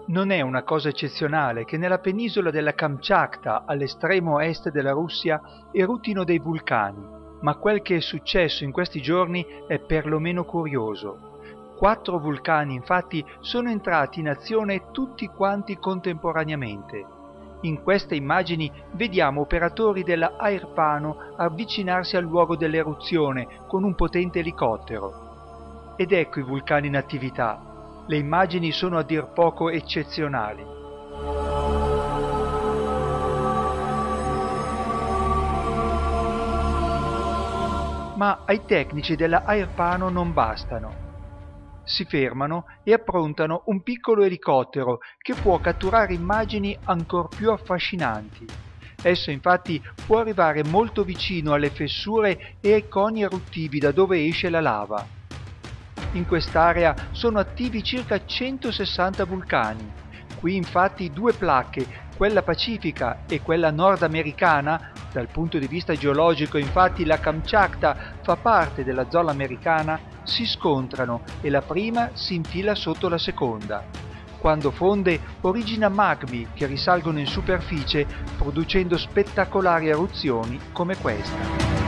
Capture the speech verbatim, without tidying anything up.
Non è una cosa eccezionale che nella penisola della Kamchatka, all'estremo est della Russia, eruttino dei vulcani, ma quel che è successo in questi giorni è perlomeno curioso. Quattro vulcani infatti sono entrati in azione tutti quanti contemporaneamente. In queste immagini vediamo operatori della Airpano avvicinarsi al luogo dell'eruzione con un potente elicottero. Ed ecco i vulcani in attività. Le immagini sono a dir poco eccezionali. Ma ai tecnici della Airpano non bastano. Si fermano e approntano un piccolo elicottero che può catturare immagini ancor più affascinanti. Esso infatti può arrivare molto vicino alle fessure e ai coni eruttivi da dove esce la lava. In quest'area sono attivi circa centosessanta vulcani. Qui infatti due placche, quella pacifica e quella nordamericana, dal punto di vista geologico infatti la Kamchatka fa parte della zona americana, si scontrano e la prima si infila sotto la seconda. Quando fonde origina magmi che risalgono in superficie producendo spettacolari eruzioni come questa.